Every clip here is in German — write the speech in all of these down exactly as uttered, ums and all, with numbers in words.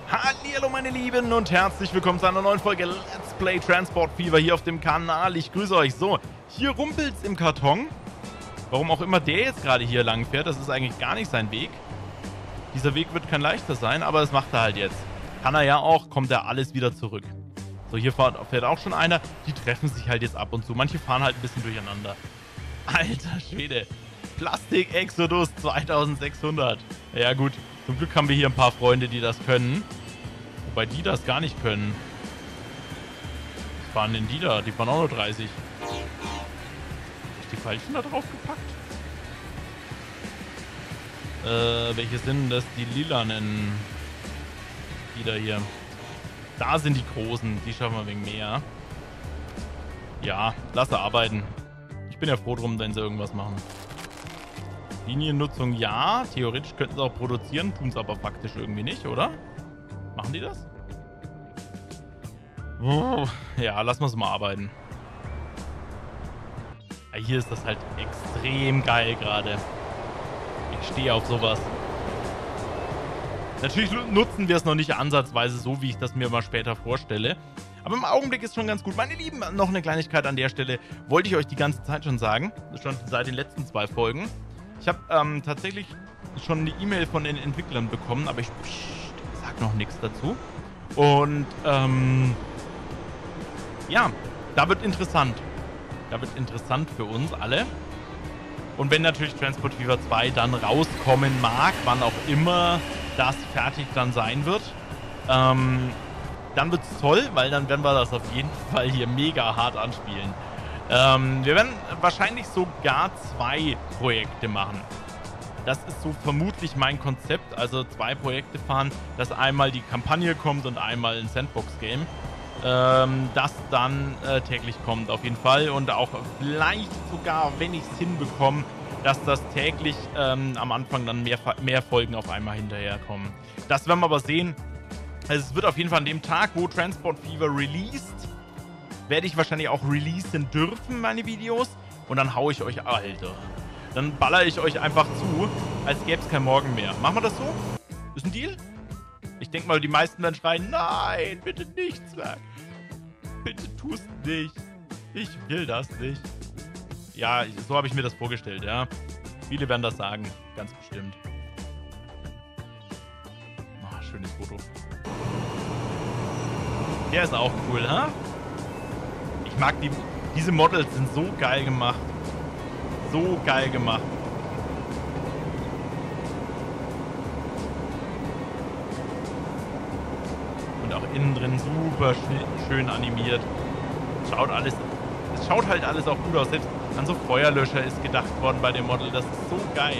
Hallihallo meine Lieben und herzlich willkommen zu einer neuen Folge Let's Play Transport Fever hier auf dem Kanal. Ich grüße euch. So, hier rumpelt's im Karton. Warum auch immer der jetzt gerade hier lang fährt, das ist eigentlich gar nicht sein Weg. Dieser Weg wird kein leichter sein, aber das macht er halt jetzt. Kann er ja auch, kommt er alles wieder zurück. So, hier fährt, fährt auch schon einer. Die treffen sich halt jetzt ab und zu. Manche fahren halt ein bisschen durcheinander. Alter Schwede. Plastik Exodus zweitausendsechshundert. Ja gut, zum Glück haben wir hier ein paar Freunde, die das können. Wobei die das gar nicht können. Was fahren denn die da? Die fahren auch nur dreißig. Hab ich die falschen da drauf gepackt? Äh, welche sind das? Die lilanen. Die da hier. Da sind die großen. Die schaffen wir wegen mehr. Ja, lass sie arbeiten. Ich bin ja froh drum, wenn sie irgendwas machen. Liniennutzung ja. Theoretisch könnten sie auch produzieren, tun es aber faktisch irgendwie nicht, oder? Machen die das? Oh, ja, lassen wir es mal arbeiten. Ja, hier ist das halt extrem geil gerade. Ich stehe auf sowas. Natürlich nutzen wir es noch nicht ansatzweise so, wie ich das mir mal später vorstelle. Aber im Augenblick ist schon ganz gut. Meine Lieben, noch eine Kleinigkeit an der Stelle. Wollte ich euch die ganze Zeit schon sagen. Schon seit den letzten zwei Folgen. Ich habe ähm, tatsächlich schon eine E-Mail von den Entwicklern bekommen, aber ich pssst, sag noch nichts dazu. Und ähm, ja, da wird interessant. Da wird interessant für uns alle. Und wenn natürlich Transport Fever zwei dann rauskommen mag, wann auch immer das fertig dann sein wird, ähm, dann wird es toll, weil dann werden wir das auf jeden Fall hier mega hart anspielen. Ähm, wir werden wahrscheinlich sogar zwei Projekte machen. Das ist so vermutlich mein Konzept, also zwei Projekte fahren, dass einmal die Kampagne kommt und einmal ein Sandbox-Game. Ähm, das dann äh, täglich kommt auf jeden Fall und auch vielleicht sogar, wenn ich es hinbekomme, dass das täglich ähm, am Anfang dann mehr, mehr Folgen auf einmal hinterherkommen. Das werden wir aber sehen. Also es wird auf jeden Fall an dem Tag, wo Transport Fever released, werde ich wahrscheinlich auch releasen dürfen, meine Videos. Und dann haue ich euch, Alter. Dann baller ich euch einfach zu, als gäbe es kein Morgen mehr. Machen wir das so? Ist ein Deal? Ich denke mal, die meisten werden schreien, nein, bitte nicht, Zwerg. Bitte tust nicht. Ich will das nicht. Ja, so habe ich mir das vorgestellt, ja. Viele werden das sagen, ganz bestimmt. Oh, schönes Foto. Der ist auch cool, ha? Ich mag die, diese Models sind so geil gemacht. So geil gemacht. Und auch innen drin super schön animiert. Schaut alles, es schaut halt alles auch gut aus. Selbst an so Feuerlöscher ist gedacht worden bei dem Model. Das ist so geil.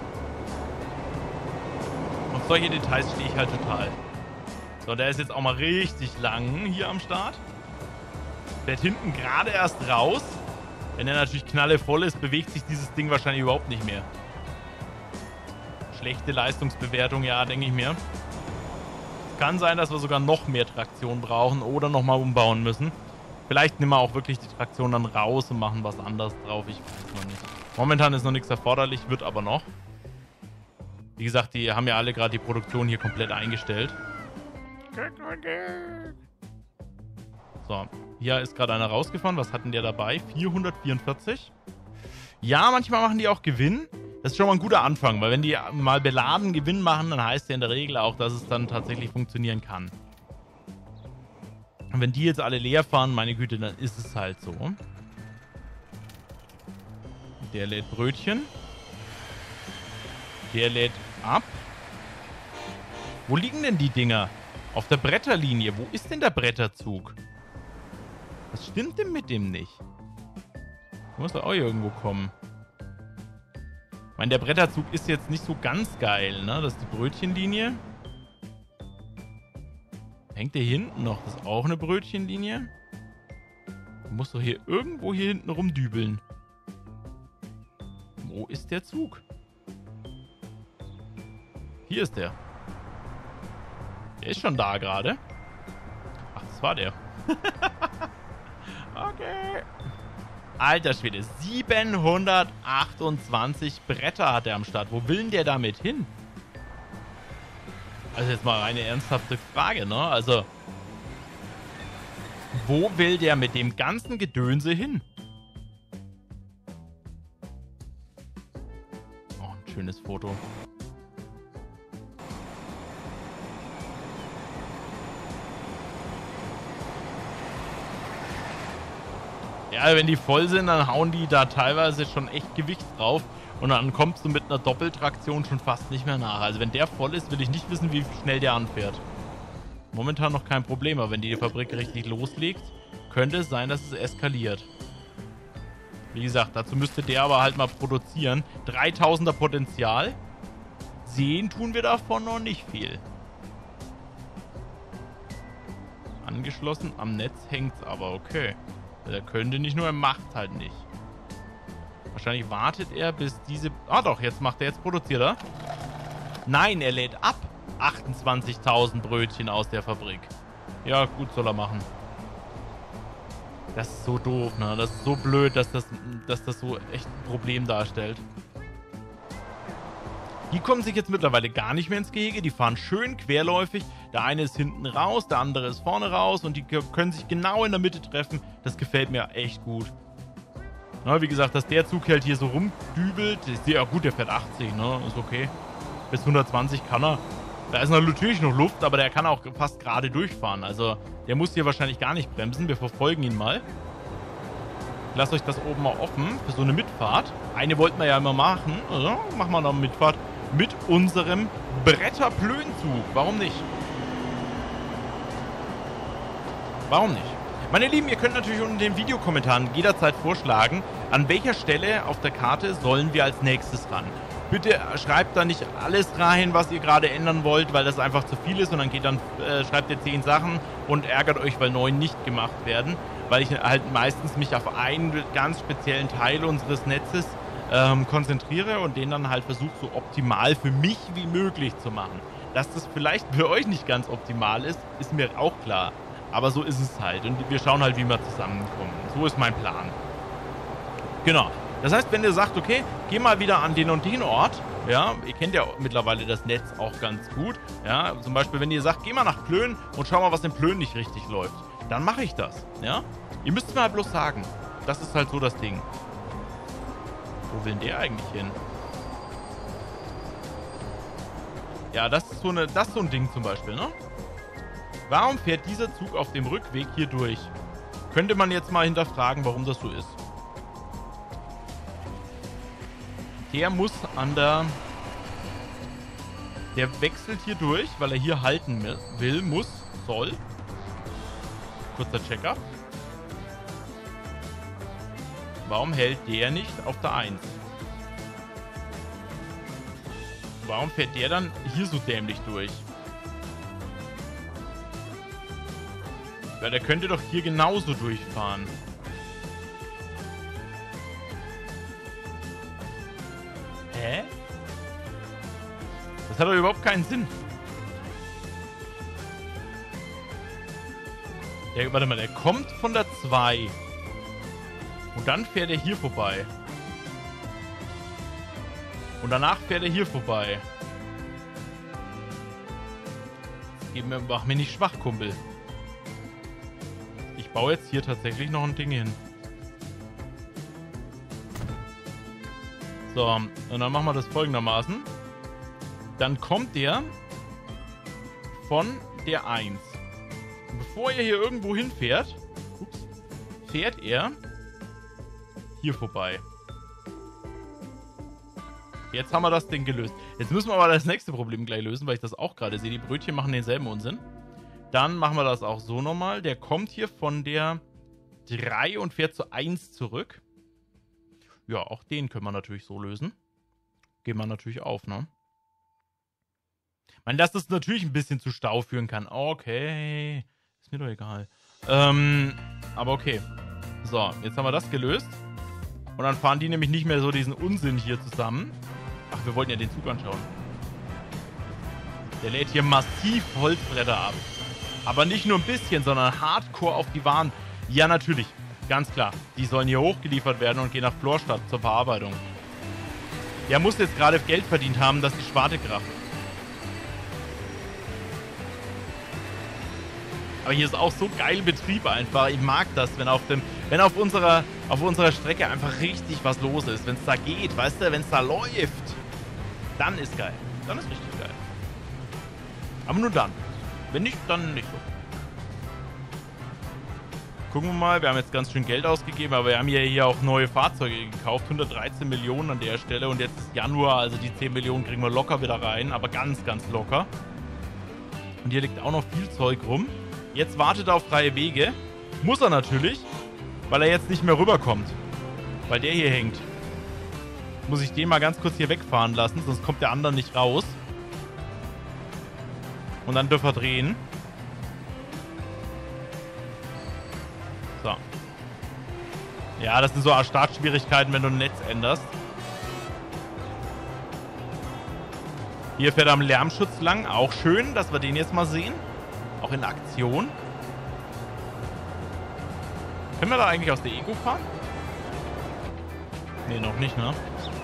Auf solche Details stehe ich halt total. So, der ist jetzt auch mal richtig lang hier am Start. Fährt hinten gerade erst raus. Wenn er natürlich knallevoll ist, bewegt sich dieses Ding wahrscheinlich überhaupt nicht mehr. Schlechte Leistungsbewertung, ja, denke ich mir. Kann sein, dass wir sogar noch mehr Traktion brauchen oder nochmal umbauen müssen. Vielleicht nehmen wir auch wirklich die Traktion dann raus und machen was anderes drauf. Ich weiß noch nicht. Momentan ist noch nichts erforderlich, wird aber noch. Wie gesagt, die haben ja alle gerade die Produktion hier komplett eingestellt. So, hier ist gerade einer rausgefahren. Was hatten der dabei? vierhundertvierundvierzig. Ja, manchmal machen die auch Gewinn. Das ist schon mal ein guter Anfang, weil wenn die mal beladen Gewinn machen, dann heißt ja in der Regel auch, dass es dann tatsächlich funktionieren kann. Und wenn die jetzt alle leer fahren, meine Güte, dann ist es halt so. Der lädt Brötchen. Der lädt ab. Wo liegen denn die Dinger? Auf der Bretterlinie. Wo ist denn der Bretterzug? Was stimmt denn mit dem nicht? Muss doch auch irgendwo kommen. Ich meine, der Bretterzug ist jetzt nicht so ganz geil, ne? Das ist die Brötchenlinie. Hängt der hier hinten noch? Das ist auch eine Brötchenlinie. Du musst doch hier irgendwo hier hinten rumdübeln. Wo ist der Zug? Hier ist der. Der ist schon da gerade. Ach, das war der. Okay. Alter Schwede, siebenhundertachtundzwanzig Bretter hat er am Start. Wo will denn der damit hin? Also jetzt mal eine ernsthafte Frage, ne? Also, wo will der mit dem ganzen Gedönse hin? Oh, ein schönes Foto. Ja, wenn die voll sind, dann hauen die da teilweise schon echt Gewicht drauf. Und dann kommst du mit einer Doppeltraktion schon fast nicht mehr nach. Also wenn der voll ist, will ich nicht wissen, wie schnell der anfährt. Momentan noch kein Problem, aber wenn die Fabrik richtig loslegt, könnte es sein, dass es eskaliert. Wie gesagt, dazu müsste der aber halt mal produzieren. dreitausender Potenzial. Sehen tun wir davon noch nicht viel. Angeschlossen, am Netz hängt's aber, okay. Er könnte nicht nur, er macht halt nicht. Wahrscheinlich wartet er, bis diese... Ah doch, jetzt macht er, jetzt produziert er. Nein, er lädt ab. achtundzwanzigtausend Brötchen aus der Fabrik. Ja, gut soll er machen. Das ist so doof, ne? Das ist so blöd, dass das, dass das so echt ein Problem darstellt. Die kommen sich jetzt mittlerweile gar nicht mehr ins Gehege. Die fahren schön querläufig. Der eine ist hinten raus, der andere ist vorne raus. Und die können sich genau in der Mitte treffen. Das gefällt mir echt gut. Na, wie gesagt, dass der Zug halt hier so rumdübelt. Ist ja gut, der fährt achtzig, ne? Ist okay. Bis hundertzwanzig kann er. Da ist natürlich noch Luft, aber der kann auch fast gerade durchfahren. Also, der muss hier wahrscheinlich gar nicht bremsen. Wir verfolgen ihn mal. Lasst euch das oben mal offen für so eine Mitfahrt. Eine wollten wir ja immer machen. Also, machen wir noch eine Mitfahrt mit unserem Bretterplönzug. Warum nicht? Warum nicht? Meine Lieben, ihr könnt natürlich unter den Videokommentaren jederzeit vorschlagen, an welcher Stelle auf der Karte sollen wir als nächstes ran. Bitte schreibt da nicht alles rein, was ihr gerade ändern wollt, weil das einfach zu viel ist und dann geht dann, äh, schreibt ihr zehn Sachen und ärgert euch, weil neun nicht gemacht werden, weil ich halt meistens mich auf einen ganz speziellen Teil unseres Netzes ähm, konzentriere und den dann halt versuche, so optimal für mich wie möglich zu machen. Dass das vielleicht für euch nicht ganz optimal ist, ist mir auch klar. Aber so ist es halt und wir schauen halt, wie wir zusammenkommen. So ist mein Plan. Genau. Das heißt, wenn ihr sagt, okay, geh mal wieder an den und den Ort, ja, ihr kennt ja mittlerweile das Netz auch ganz gut, ja, zum Beispiel, wenn ihr sagt, geh mal nach Plön und schau mal, was in Plön nicht richtig läuft, dann mache ich das, ja. Ihr müsst es mir halt bloß sagen. Das ist halt so das Ding. Wo will denn der eigentlich hin? Ja, das ist so eine, das ist so ein Ding zum Beispiel, ne? Warum fährt dieser Zug auf dem Rückweg hier durch? Könnte man jetzt mal hinterfragen, warum das so ist. Der muss an der... Der wechselt hier durch, weil er hier halten will, muss, soll. Kurzer Checker. Warum hält der nicht auf der eins? Warum fährt der dann hier so dämlich durch? Weil der könnte doch hier genauso durchfahren. Hä? Das hat doch überhaupt keinen Sinn. Der, warte mal, der kommt von der zwei. Und dann fährt er hier vorbei. Und danach fährt er hier vorbei. Gib mir, mach mir nicht schwach, Kumpel. Ich baue jetzt hier tatsächlich noch ein Ding hin. So, und dann machen wir das folgendermaßen. Dann kommt der von der eins. Und bevor er hier irgendwo hinfährt, ups, fährt er hier vorbei. Jetzt haben wir das Ding gelöst. Jetzt müssen wir aber das nächste Problem gleich lösen, weil ich das auch gerade sehe. Die Brötchen machen denselben Unsinn. Dann machen wir das auch so nochmal. Der kommt hier von der drei und fährt zur eins zurück. Ja, auch den können wir natürlich so lösen. Gehen wir natürlich auf, ne? Ich meine, dass das natürlich ein bisschen zu Stau führen kann. Okay. Ist mir doch egal. Ähm, aber okay. So, jetzt haben wir das gelöst. Und dann fahren die nämlich nicht mehr so diesen Unsinn hier zusammen. Ach, wir wollten ja den Zug anschauen. Der lädt hier massiv Holzbretter ab. Aber nicht nur ein bisschen, sondern hardcore auf die Waren. Ja, natürlich. Ganz klar. Die sollen hier hochgeliefert werden und gehen nach Florstadt zur Verarbeitung. Der muss jetzt gerade Geld verdient haben, dass die Schwarte kracht. Aber hier ist auch so geil Betrieb einfach. Ich mag das, wenn auf dem, wenn auf unserer, auf unserer Strecke einfach richtig was los ist. Wenn es da geht, weißt du, wenn es da läuft. Dann ist geil. Dann ist richtig geil. Aber nur dann. Wenn nicht, dann nicht so. Gucken wir mal, wir haben jetzt ganz schön Geld ausgegeben, aber wir haben ja hier auch neue Fahrzeuge gekauft. hundertdreizehn Millionen an der Stelle und jetzt ist Januar, also die zehn Millionen kriegen wir locker wieder rein, aber ganz, ganz locker. Und hier liegt auch noch viel Zeug rum. Jetzt wartet er auf freie Wege. Muss er natürlich, weil er jetzt nicht mehr rüberkommt. Weil der hier hängt. Muss ich den mal ganz kurz hier wegfahren lassen, sonst kommt der andere nicht raus. Und dann dürfen wir drehen. So. Ja, das sind so Startschwierigkeiten, wenn du ein Netz änderst. Hier fährt er am Lärmschutz lang. Auch schön, dass wir den jetzt mal sehen. Auch in Aktion. Können wir da eigentlich aus der Ego fahren? Nee, noch nicht, ne?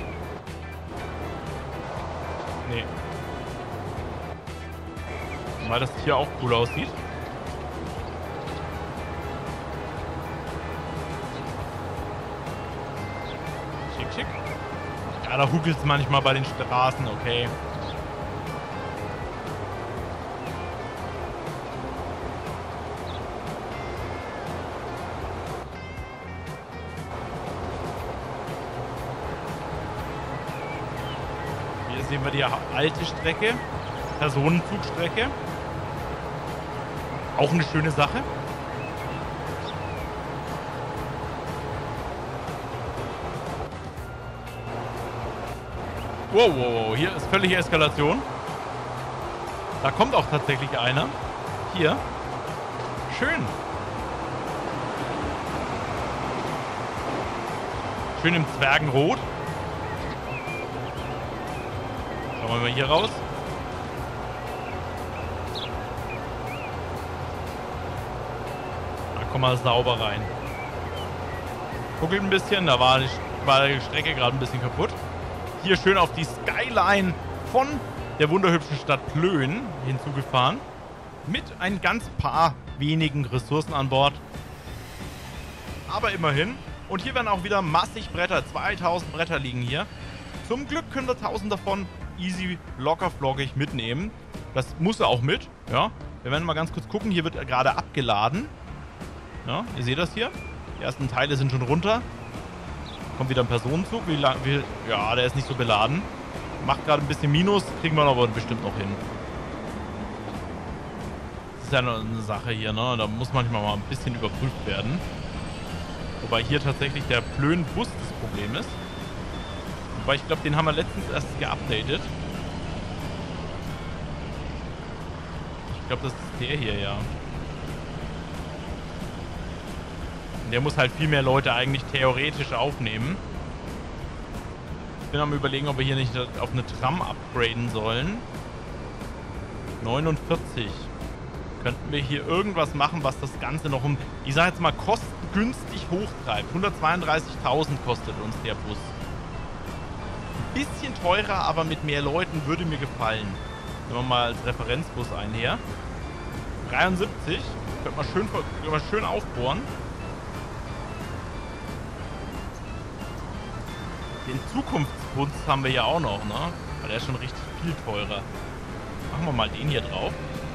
Nee. Weil das hier auch cool aussieht. Schick, schick. Ja, da huckelt es manchmal bei den Straßen, okay. Hier sehen wir die alte Strecke. Personenzugstrecke. Auch eine schöne Sache. Wow, wow, wow. Hier ist völlige Eskalation. Da kommt auch tatsächlich einer. Hier. Schön. Schön im Zwergenrot. Schauen wir mal hier raus. Komm mal sauber rein. Guckelt ein bisschen, da war die, war die Strecke gerade ein bisschen kaputt. Hier schön auf die Skyline von der wunderhübschen Stadt Plön hinzugefahren. Mit ein ganz paar wenigen Ressourcen an Bord. Aber immerhin. Und hier werden auch wieder massig Bretter. zweitausend Bretter liegen hier. Zum Glück können wir tausend davon easy, locker, flockig mitnehmen. Das muss er auch mit. Ja. Wir werden mal ganz kurz gucken. Hier wird er gerade abgeladen. Ja, ihr seht das hier. Die ersten Teile sind schon runter. Kommt wieder ein Personenzug. Wie lang, wie, ja, der ist nicht so beladen. Macht gerade ein bisschen Minus. Kriegen wir aber bestimmt noch hin. Das ist ja noch eine Sache hier, ne? Da muss manchmal mal ein bisschen überprüft werden. Wobei hier tatsächlich der Plön-Bus das Problem ist. Wobei ich glaube, den haben wir letztens erst geupdatet. Ich glaube, das ist der hier, ja. Der muss halt viel mehr Leute eigentlich theoretisch aufnehmen. Ich bin am Überlegen, ob wir hier nicht auf eine Tram upgraden sollen. neunundvierzig. Könnten wir hier irgendwas machen, was das Ganze noch um, ich sag jetzt mal, kostengünstig hochtreibt. hundertzweiunddreißigtausend kostet uns der Bus. Ein bisschen teurer, aber mit mehr Leuten würde mir gefallen. Nehmen wir mal als Referenzbus ein hier. dreiundsiebzig. Könnte man schön, könnte man schön aufbohren. Den Zukunftsbus haben wir ja auch noch, ne? Aber der ist schon richtig viel teurer. Machen wir mal den hier drauf.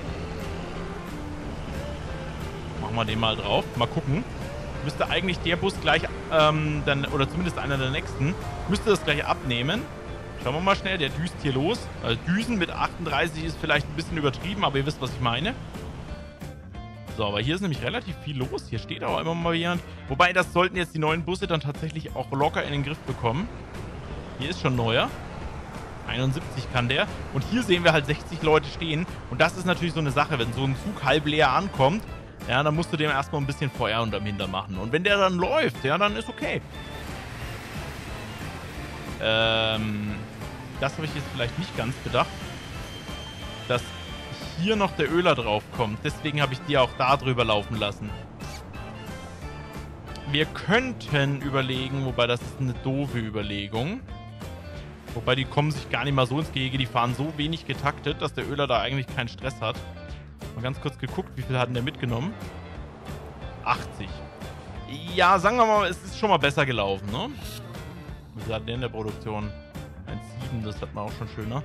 Machen wir den mal drauf. Mal gucken. Müsste eigentlich der Bus gleich, ähm, dann, oder zumindest einer der nächsten, müsste das gleich abnehmen. Schauen wir mal schnell, der düst hier los. Also Düsen mit achtunddreißig ist vielleicht ein bisschen übertrieben, aber ihr wisst, was ich meine. So, aber hier ist nämlich relativ viel los. Hier steht auch immer mal jemand. Wobei, das sollten jetzt die neuen Busse dann tatsächlich auch locker in den Griff bekommen. Hier ist schon neuer. einundsiebzig kann der. Und hier sehen wir halt sechzig Leute stehen. Und das ist natürlich so eine Sache, wenn so ein Zug halb leer ankommt, ja, dann musst du dem erstmal ein bisschen Feuer unterm Hintern machen. Und wenn der dann läuft, ja, dann ist okay. Ähm, das habe ich jetzt vielleicht nicht ganz bedacht. Dass hier noch der Öler drauf kommt. Deswegen habe ich die auch da drüber laufen lassen. Wir könnten überlegen, wobei das ist eine doofe Überlegung. Wobei die kommen sich gar nicht mal so ins Gehege. Die fahren so wenig getaktet, dass der Öler da eigentlich keinen Stress hat. Mal ganz kurz geguckt, wie viel hat denn der mitgenommen? achtzig. Ja, sagen wir mal, es ist schon mal besser gelaufen, ne? Wie viel hat der in der Produktion? eins Komma sieben, das hat man auch schon schöner.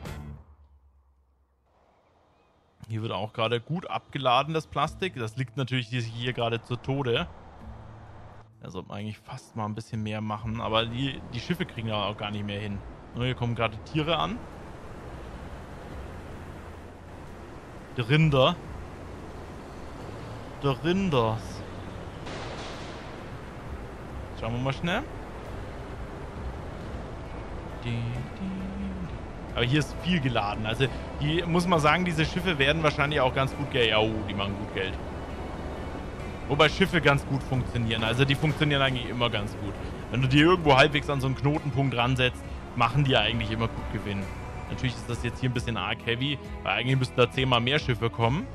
Hier wird auch gerade gut abgeladen, das Plastik. Das liegt natürlich hier gerade zu Tode. Da sollte man eigentlich fast mal ein bisschen mehr machen. Aber die, die Schiffe kriegen ja auch gar nicht mehr hin. Hier kommen gerade Tiere an. Die Rinder. Die Rinders. Schauen wir mal schnell. Aber hier ist viel geladen. Also, die muss man sagen, diese Schiffe werden wahrscheinlich auch ganz gut Geld. Oh, die machen gut Geld. Wobei Schiffe ganz gut funktionieren. Also, die funktionieren eigentlich immer ganz gut. Wenn du die irgendwo halbwegs an so einen Knotenpunkt ransetzt, machen die eigentlich immer gut Gewinn. Natürlich ist das jetzt hier ein bisschen arg heavy, weil eigentlich müssten da zehnmal mehr Schiffe kommen.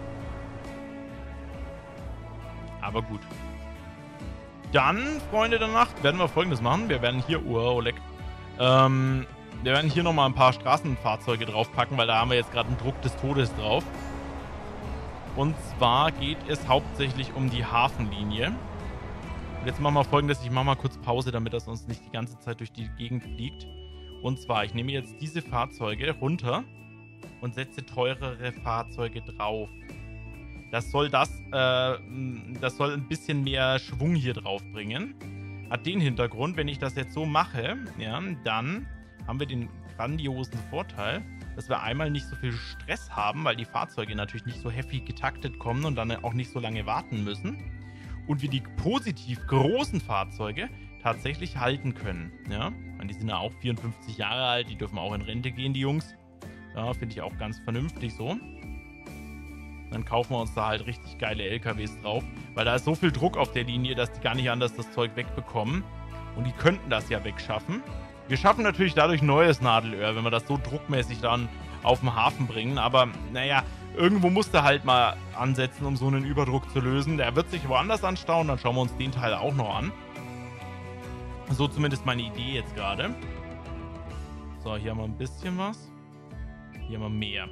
Aber gut. Dann, Freunde der Nacht, werden wir Folgendes machen. Wir werden hier... Oh, leck. Ähm... Wir werden hier nochmal ein paar Straßenfahrzeuge draufpacken, weil da haben wir jetzt gerade einen Druck des Todes drauf. Und zwar geht es hauptsächlich um die Hafenlinie. Und jetzt machen wir Folgendes. Ich mache mal kurz Pause, damit das uns nicht die ganze Zeit durch die Gegend fliegt. Und zwar, ich nehme jetzt diese Fahrzeuge runter und setze teurere Fahrzeuge drauf. Das soll das, äh, das soll ein bisschen mehr Schwung hier drauf bringen. Hat den Hintergrund, wenn ich das jetzt so mache, ja, dann haben wir den grandiosen Vorteil, dass wir einmal nicht so viel Stress haben, weil die Fahrzeuge natürlich nicht so heavy getaktet kommen und dann auch nicht so lange warten müssen. Und wir die positiv großen Fahrzeuge tatsächlich halten können. Ja? Die sind ja auch vierundfünfzig Jahre alt, die dürfen auch in Rente gehen, die Jungs. Ja, finde ich auch ganz vernünftig so. Dann kaufen wir uns da halt richtig geile L K Ws drauf, weil da ist so viel Druck auf der Linie, dass die gar nicht anders das Zeug wegbekommen. Und die könnten das ja wegschaffen. Wir schaffen natürlich dadurch neues Nadelöhr, wenn wir das so druckmäßig dann auf den Hafen bringen. Aber naja, irgendwo muss der halt mal ansetzen, um so einen Überdruck zu lösen. Der wird sich woanders anstauen, dann schauen wir uns den Teil auch noch an. So zumindest meine Idee jetzt gerade. So, hier haben wir ein bisschen was. Hier haben wir mehr.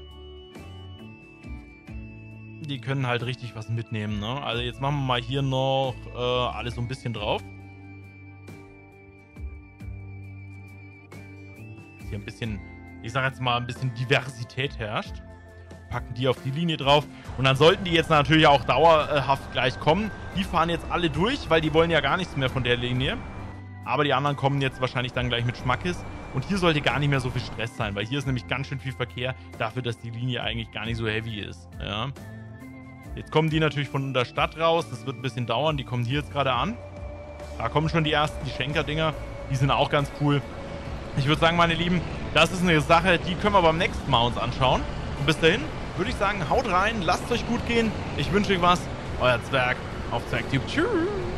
Die können halt richtig was mitnehmen, ne? Also jetzt machen wir mal hier noch äh, alles so ein bisschen drauf. Hier ein bisschen, ich sag jetzt mal, ein bisschen Diversität herrscht. Packen die auf die Linie drauf. Und dann sollten die jetzt natürlich auch dauerhaft gleich kommen. Die fahren jetzt alle durch, weil die wollen ja gar nichts mehr von der Linie. Aber die anderen kommen jetzt wahrscheinlich dann gleich mit Schmackes. Und hier sollte gar nicht mehr so viel Stress sein, weil hier ist nämlich ganz schön viel Verkehr dafür, dass die Linie eigentlich gar nicht so heavy ist. Ja. Jetzt kommen die natürlich von der Stadt raus. Das wird ein bisschen dauern. Die kommen hier jetzt gerade an. Da kommen schon die ersten, die Schenker-Dinger. Die sind auch ganz cool. Ich würde sagen, meine Lieben, das ist eine Sache, die können wir beim nächsten Mal uns anschauen. Und bis dahin würde ich sagen, haut rein, lasst es euch gut gehen. Ich wünsche euch was. Euer Zwerg auf Zwergtube. Tschüss.